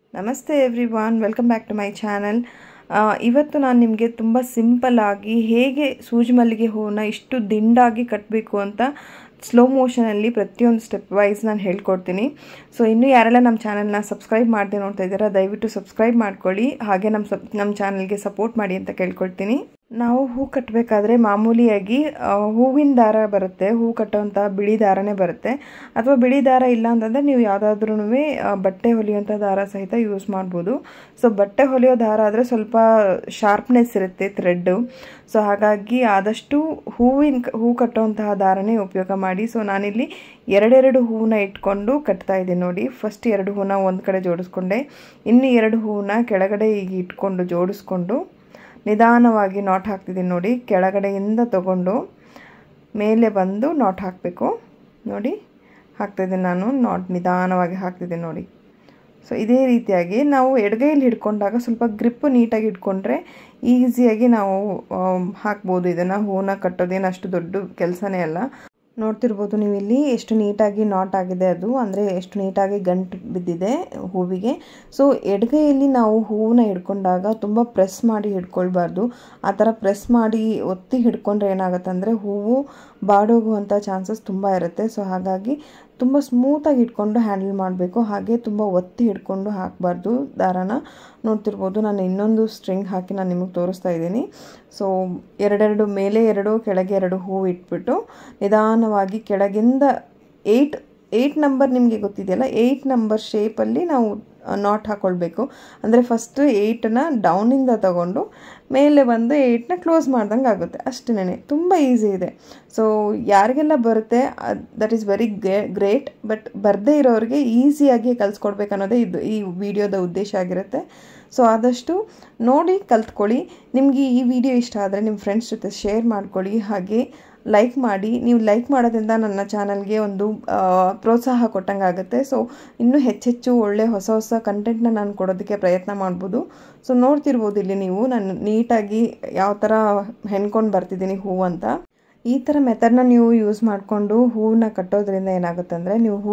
ನಮಸ್ತೆ everyone, welcome back to my channel. ಇವತ್ತು ನಾನು ನಿಮಗೆ ತುಂಬ ಸಿಂಪಲ್ ಆಗಿ ಹೇಗೆ ಸೂಜಿ ಮಲ್ಲಿಗೆ ಹೂವನ್ನ ಇಷ್ಟು ದಿಂಡಾಗಿ ಕಟ್ಟಬೇಕು ಅಂತ ಸ್ಲೋ ಮೋಷನಲ್ಲಿ ಪ್ರತಿಯೊಂದು ಸ್ಟೆಪ್ ವೈಸ್ ನಾನು ಹೇಳ್ಕೊಡ್ತೀನಿ. ಸೊ ಇನ್ನೂ ಯಾರೆಲ್ಲ ನಮ್ಮ ಚಾನಲ್ನ ಸಬ್ಸ್ಕ್ರೈಬ್ ಮಾಡದೆ ನೋಡ್ತಾ ಇದ್ದೀರಾ, ದಯವಿಟ್ಟು ಸಬ್ಸ್ಕ್ರೈಬ್ ಮಾಡ್ಕೊಳ್ಳಿ. ಹಾಗೆ ನಮ್ಮ ಚಾನಲ್ಗೆ ಸಪೋರ್ಟ್ ಮಾಡಿ ಅಂತ ಕೇಳ್ಕೊಳ್ತೀನಿ. ನಾವು ಹೂ ಕಟ್ಟಬೇಕಾದ್ರೆ ಮಾಮೂಲಿಯಾಗಿ ಹೂವಿನ ದಾರ ಬರುತ್ತೆ, ಹೂ ಕಟ್ಟೋವಂಥ ಬಿಳಿ ದಾರನೇ ಬರುತ್ತೆ. ಅಥವಾ ಬಿಳಿ ದಾರ ಇಲ್ಲ ಅಂತಂದರೆ ನೀವು ಯಾವುದಾದ್ರೂ ಬಟ್ಟೆ ಹೊಲಿಯೋಂಥ ದಾರ ಸಹಿತ ಯೂಸ್ ಮಾಡ್ಬೋದು. ಸೊ ಬಟ್ಟೆ ಹೊಲಿಯೋ ದಾರ ಆದರೆ ಸ್ವಲ್ಪ ಶಾರ್ಪ್ನೆಸ್ ಇರುತ್ತೆ ಥ್ರೆಡ್ಡು. ಸೊ ಹಾಗಾಗಿ ಆದಷ್ಟು ಹೂ ಕಟ್ಟೋವಂತಹ ದಾರನೇ ಉಪಯೋಗ ಮಾಡಿ. ಸೊ ನಾನಿಲ್ಲಿ ಎರಡೆರಡು ಹೂವನ್ನ ಇಟ್ಕೊಂಡು ಕಟ್ತಾ ಇದ್ದೀನಿ ನೋಡಿ. ಫಸ್ಟ್ 2 ಹೂವನ್ನ ಒಂದು ಕಡೆ ಜೋಡಿಸ್ಕೊಂಡೆ, ಇನ್ನು 2 ಹೂವನ್ನ ಕೆಳಗಡೆ ಈಗ ಇಟ್ಕೊಂಡು ಜೋಡಿಸ್ಕೊಂಡು ನಿಧಾನವಾಗಿ ನಾಟ್ ಹಾಕ್ತಿದ್ದೀನಿ ನೋಡಿ. ಕೆಳಗಡೆಯಿಂದ ತಗೊಂಡು ಮೇಲೆ ಬಂದು ನಾಟ್ ಹಾಕಬೇಕು ನೋಡಿ. ಹಾಕ್ತಿದ್ದೀನಿ ನಾನು, ನಾಟ್ ನಿಧಾನವಾಗಿ ಹಾಕ್ತಿದ್ದೀನಿ ನೋಡಿ. ಸೊ ಇದೇ ರೀತಿಯಾಗಿ ನಾವು ಎಡಗೈಯಲ್ಲಿ ಹಿಡ್ಕೊಂಡಾಗ ಸ್ವಲ್ಪ ಗ್ರಿಪ್ಪು ನೀಟಾಗಿ ಇಟ್ಕೊಂಡ್ರೆ ಈಸಿಯಾಗಿ ನಾವು ಹಾಕ್ಬೋದು. ಇದನ್ನು ಹೂವನ್ನ ಕಟ್ಟೋದೇನು ಅಷ್ಟು ದೊಡ್ಡ ಕೆಲಸನೇ ಅಲ್ಲ. ನೋಡ್ತಿರ್ಬೋದು ನೀವು ಇಲ್ಲಿ ಎಷ್ಟು ನೀಟಾಗಿ ನಾಟ್ ಆಗಿದೆ, ಅದು ಅಂದರೆ ಎಷ್ಟು ನೀಟಾಗಿ ಗಂಟು ಬಿದ್ದಿದೆ ಹೂವಿಗೆ. ಸೊ ಎಡಗೈಯಲ್ಲಿ ನಾವು ಹೂವನ್ನ ಹಿಡ್ಕೊಂಡಾಗ ತುಂಬ ಪ್ರೆಸ್ ಮಾಡಿ ಹಿಡ್ಕೊಳ್ಬಾರ್ದು. ಆ ಥರ ಪ್ರೆಸ್ ಮಾಡಿ ಒತ್ತಿ ಹಿಡ್ಕೊಂಡ್ರೆ ಏನಾಗುತ್ತೆ ಅಂದರೆ ಹೂವು ಬಾಡೋಗುವಂಥ ಚಾನ್ಸಸ್ ತುಂಬ ಇರುತ್ತೆ. ಸೊ ಹಾಗಾಗಿ ತುಂಬ ಸ್ಮೂತಾಗಿ ಇಟ್ಕೊಂಡು ಹ್ಯಾಂಡಲ್ ಮಾಡಬೇಕು. ಹಾಗೆ ತುಂಬ ಒತ್ತಿ ಹಿಡ್ಕೊಂಡು ಹಾಕಬಾರ್ದು ದಾರಾನ. ನೋಡ್ತಿರ್ಬೋದು ನಾನು ಇನ್ನೊಂದು ಸ್ಟ್ರಿಂಗ್ ಹಾಕಿ ನಾನು ನಿಮಗೆ ತೋರಿಸ್ತಾ ಇದ್ದೀನಿ. ಸೊ ಎರಡೆರಡು ಮೇಲೆ 2 ಕೆಳಗೆ 2 ಹೂವು ಇಟ್ಬಿಟ್ಟು ನಿಧಾನವಾಗಿ ಕೆಳಗಿಂದ 8 ನಂಬರ್ ನಿಮಗೆ ಗೊತ್ತಿದೆಯಲ್ಲ, 8 ನಂಬರ್ ಶೇಪಲ್ಲಿ ನಾವು ನಾಟ್ ಹಾಕ್ಕೊಳ್ಬೇಕು. ಅಂದರೆ ಫಸ್ಟು 8ನ ಡೌನಿಂದ ತಗೊಂಡು ಮೇಲೆ ಬಂದು 8ನ ಕ್ಲೋಸ್ ಮಾಡ್ದಂಗೆ ಆಗುತ್ತೆ. ಅಷ್ಟೇ, ತುಂಬ ಈಸಿ ಇದೆ. ಸೊ ಯಾರಿಗೆಲ್ಲ ಬರುತ್ತೆ that is very great. But ಬರದೇ ಇರೋರಿಗೆ ಈಸಿಯಾಗಿ ಕಲಿಸ್ಕೊಡ್ಬೇಕು ಅನ್ನೋದೇ ಈ ವಿಡಿಯೋದ ಉದ್ದೇಶ ಆಗಿರುತ್ತೆ. ಸೊ ಆದಷ್ಟು ನೋಡಿ ಕಲ್ತ್ಕೊಳ್ಳಿ. ನಿಮಗೆ ಈ ವಿಡಿಯೋ ಇಷ್ಟ ಆದರೆ ನಿಮ್ಮ ಫ್ರೆಂಡ್ಸ್ ಜೊತೆ ಶೇರ್ ಮಾಡ್ಕೊಳ್ಳಿ. ಹಾಗೆ ಲೈಕ್ ಮಾಡಿ. ನೀವು ಲೈಕ್ ಮಾಡೋದ್ರಿಂದ ನನ್ನ ಚಾನಲ್ಗೆ ಒಂದು ಪ್ರೋತ್ಸಾಹ ಕೊಟ್ಟಂಗೆ ಆಗುತ್ತೆ. ಸೊ ಇನ್ನೂ ಹೆಚ್ಚೆಚ್ಚು ಒಳ್ಳೆ ಹೊಸ ಕಂಟೆಂಟ್ನ ನಾನು ಕೊಡೋದಕ್ಕೆ ಪ್ರಯತ್ನ ಮಾಡ್ಬೋದು. ಸೊ ನೋಡ್ತಿರ್ಬೋದು ಇಲ್ಲಿ ನೀವು ನಾನು ನೀಟಾಗಿ ಯಾವ ಥರ ಹೆಣ್ಕೊಂಡು ಬರ್ತಿದ್ದೀನಿ ಹೂವು ಅಂತ. ಈ ಥರ ಮೆಥಡ್ನ ನೀವು ಯೂಸ್ ಮಾಡಿಕೊಂಡು ಹೂವನ್ನ ಕಟ್ಟೋದ್ರಿಂದ ಏನಾಗುತ್ತೆ ಅಂದರೆ ನೀವು ಹೂ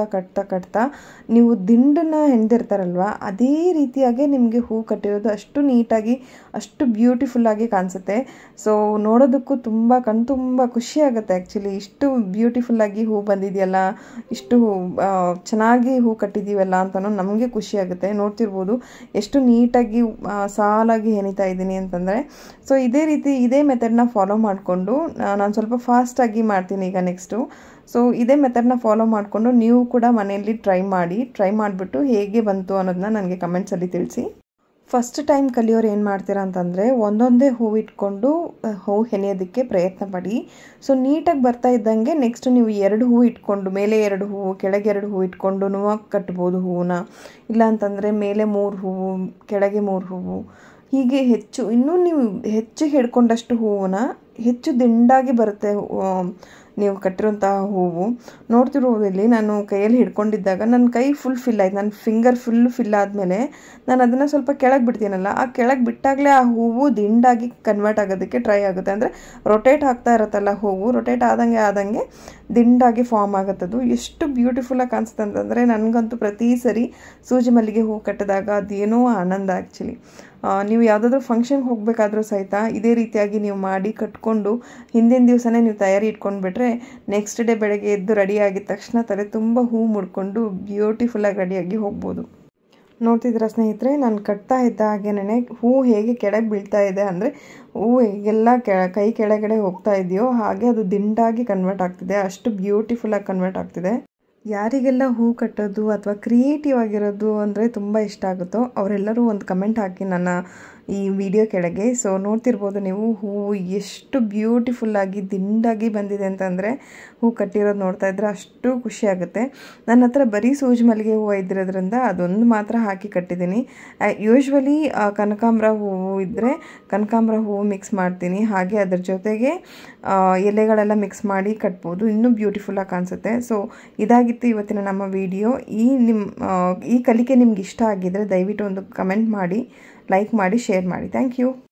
ಕಟ್ತಾ ನೀವು ದಿಂಡನ್ನು ಹೆಣ್ದಿರ್ತಾರಲ್ವ, ಅದೇ ರೀತಿಯಾಗಿ ನಿಮಗೆ ಹೂ ಕಟ್ಟಿರೋದು ಅಷ್ಟು ನೀಟಾಗಿ ಅಷ್ಟು ಬ್ಯೂಟಿಫುಲ್ಲಾಗಿ ಕಾಣಿಸುತ್ತೆ. ಸೊ ನೋಡೋದಕ್ಕೂ ತುಂಬ ಖುಷಿ ಆಗುತ್ತೆ. ಆ್ಯಕ್ಚುಲಿ ಇಷ್ಟು ಬ್ಯೂಟಿಫುಲ್ಲಾಗಿ ಹೂ ಬಂದಿದೆಯಲ್ಲ, ಇಷ್ಟು ಚೆನ್ನಾಗಿ ಹೂ ಕಟ್ಟಿದ್ದೀವಲ್ಲ ಅಂತಲೂ ನಮಗೆ ಖುಷಿ ಆಗುತ್ತೆ. ನೋಡ್ತಿರ್ಬೋದು ಎಷ್ಟು ನೀಟಾಗಿ ಸಾಲಾಗಿ ಹೆಣಿತಾ ಇದ್ದೀನಿ ಅಂತಂದರೆ. ಸೊ ಇದೇ ಮೆಥಡ್ನ ಫಾಲೋ ಮಾಡಿಕೊಂಡು ನಾನು ಸ್ವಲ್ಪ ಫಾಸ್ಟಾಗಿ ಮಾಡ್ತೀನಿ ಈಗ ನೆಕ್ಸ್ಟು. ಸೊ ಇದೇ ಮೆಥಡ್ನ ಫಾಲೋ ಮಾಡಿಕೊಂಡು ನೀವು ಕೂಡ ಮನೆಯಲ್ಲಿ ಟ್ರೈ ಮಾಡಿಬಿಟ್ಟು ಹೇಗೆ ಬಂತು ಅನ್ನೋದನ್ನ ನನಗೆ ಕಮೆಂಟ್ಸಲ್ಲಿ ತಿಳಿಸಿ. ಫಸ್ಟ್ ಟೈಮ್ ಕಲಿಯೋರು ಏನು ಮಾಡ್ತೀರಾ ಅಂತಂದರೆ ಒಂದೊಂದೇ ಹೂವು ಇಟ್ಕೊಂಡು ಹೂವು ಹೆಣೆಯೋದಕ್ಕೆ ಪ್ರಯತ್ನ ಪಡಿ. ಸೊ ನೀಟಾಗಿ ಬರ್ತಾ ಇದ್ದಂಗೆ ನೆಕ್ಸ್ಟ್ ನೀವು 2 ಹೂವು ಇಟ್ಕೊಂಡು ಮೇಲೆ 2 ಹೂವು ಕೆಳಗೆ 2 ಹೂವು ಇಟ್ಕೊಂಡು ಕಟ್ಬೋದು ಹೂವನ್ನ. ಇಲ್ಲಾಂತಂದರೆ ಮೇಲೆ 3 ಹೂವು ಕೆಳಗೆ 3 ಹೂವು, ಹೀಗೆ ಇನ್ನೂ ನೀವು ಹೆಚ್ಚು ಹಿಡ್ಕೊಂಡಷ್ಟು ಹೂವನ್ನ ಹೆಚ್ಚು ದಿಂಡಾಗಿ ಬರುತ್ತೆ ನೀವು ಕಟ್ಟಿರೋಂತಹ ಹೂವು. ನೋಡ್ತಿರೋದಲ್ಲಿ ನಾನು ಕೈಯಲ್ಲಿ ಹಿಡ್ಕೊಂಡಿದ್ದಾಗ ನನ್ನ ಕೈ ಫುಲ್ ಫಿಲ್ ಆಯ್ತು, ನನ್ನ ಫಿಂಗರ್ ಫಿಲ್ ಆದಮೇಲೆ ನಾನು ಅದನ್ನು ಸ್ವಲ್ಪ ಕೆಳಗೆ ಬಿಡ್ತೀನಲ್ಲ, ಆ ಕೆಳಗೆ ಬಿಟ್ಟಾಗಲೇ ಆ ಹೂವು ದಿಂಡಾಗಿ ಕನ್ವರ್ಟ್ ಆಗೋದಕ್ಕೆ ಟ್ರೈ ಆಗುತ್ತೆ. ಅಂದರೆ ರೊಟೇಟ್ ಆಗ್ತಾ ಇರುತ್ತಲ್ಲ ಹೂವು, ರೊಟೇಟ್ ಆದಂಗೆ ದಿಂಡಾಗಿ ಫಾರ್ಮ್ ಆಗುತ್ತದು. ಎಷ್ಟು ಬ್ಯೂಟಿಫುಲ್ಲಾಗಿ ಕಾಣಿಸುತ್ತೆ ಅಂತಂದರೆ ನನಗಂತೂ ಪ್ರತಿ ಸರಿ ಸೂಜಿ ಮಲ್ಲಿಗೆ ಹೂವು ಕಟ್ಟಿದಾಗ ಅದೇನೋ ಆನಂದ. ಆ್ಯಕ್ಚುಲಿ ನೀವು ಯಾವುದಾದ್ರೂ ಫಂಕ್ಷನ್ಗೆ ಹೋಗಬೇಕಾದ್ರೂ ಸಹಿತ ಇದೇ ರೀತಿಯಾಗಿ ನೀವು ಮಾಡಿ ಕಟ್ಕೊಂಡು ಹಿಂದಿನ ದಿವಸನೇ ನೀವು ತಯಾರಿ ಇಟ್ಕೊಂಡ್ಬಿಟ್ರೆ ನೆಕ್ಸ್ಟ್ ಡೇ ಬೆಳಗ್ಗೆ ಎದ್ದು ರೆಡಿಯಾಗಿದ ತಕ್ಷಣ ತಲೆ ತುಂಬ ಹೂ ಮುಡ್ಕೊಂಡು ಬ್ಯೂಟಿಫುಲ್ಲಾಗಿ ರೆಡಿಯಾಗಿ ಹೋಗ್ಬೋದು. ನೋಡ್ತಿದ್ದೀರಾ ಸ್ನೇಹಿತರೆ, ನಾನು ಕಟ್ತಾ ಇದ್ದ ಹಾಗೇನೆ ಹೂ ಹೇಗೆ ಕೆಳಗೆ ಬೀಳ್ತಾ ಇದೆ ಅಂದರೆ ಹೂವು ಹೇಗೆಲ್ಲ ಕೈ ಕೆಳಗಡೆ ಹೋಗ್ತಾ ಇದೆಯೋ ಹಾಗೆ ಅದು ದಿಂಡಾಗಿ ಕನ್ವರ್ಟ್ ಆಗ್ತಿದೆ. ಅಷ್ಟು ಬ್ಯೂಟಿಫುಲ್ಲಾಗಿ ಕನ್ವರ್ಟ್ ಆಗ್ತಿದೆ. ಯಾರಿಗೆಲ್ಲ ಹೂ ಕಟ್ಟೋದು ಅಥವಾ ಕ್ರಿಯೇಟಿವ್ ಆಗಿರೋದು ಅಂದರೆ ತುಂಬ ಇಷ್ಟ ಆಗುತ್ತೋ ಅವರೆಲ್ಲರೂ ಒಂದು ಕಮೆಂಟ್ ಹಾಕಿ ನನ್ನ ಈ ವಿಡಿಯೋ ಕೆಳಗೆ. ಸೊ ನೋಡ್ತಿರ್ಬೋದು ನೀವು ಹೂವು ಎಷ್ಟು ಬ್ಯೂಟಿಫುಲ್ಲಾಗಿ ದಿಂಡಾಗಿ ಬಂದಿದೆ ಅಂತಂದರೆ ಹೂ ಕಟ್ಟಿರೋದು ನೋಡ್ತಾ ಇದ್ರೆ ಅಷ್ಟು ಖುಷಿ ಆಗುತ್ತೆ. ನನ್ನ ಹತ್ರ ಬರೀ ಸೂಜಿ ಮಲ್ಲಿಗೆ ಹೂವು ಇದ್ದಿರೋದ್ರಿಂದ ಅದೊಂದು ಮಾತ್ರ ಹಾಕಿ ಕಟ್ಟಿದ್ದೀನಿ. ಯೂಶ್ವಲಿ ಕನಕಾಂಬರ ಹೂವು ಇದ್ದರೆ ಕನಕಾಂಬರ ಹೂವು ಮಿಕ್ಸ್ ಮಾಡ್ತೀನಿ. ಹಾಗೆ ಅದ್ರ ಜೊತೆಗೆ ಎಲೆಗಳೆಲ್ಲ ಮಿಕ್ಸ್ ಮಾಡಿ ಕಟ್ಬೋದು, ಇನ್ನೂ ಬ್ಯೂಟಿಫುಲ್ಲಾಗಿ ಕಾಣಿಸುತ್ತೆ. ಸೊ ಇದಾಗಿತ್ತು ಇವತ್ತಿನ ನಮ್ಮ ವಿಡಿಯೋ. ಈ ಕಲಿಕೆ ನಿಮ್ಗೆ ಇಷ್ಟ ಆಗಿದ್ದರೆ ದಯವಿಟ್ಟು ಒಂದು ಕಮೆಂಟ್ ಮಾಡಿ, ಲೈಕ್ ಮಾಡಿ, ಶೇರ್ ಮಾಡಿ. Thank you.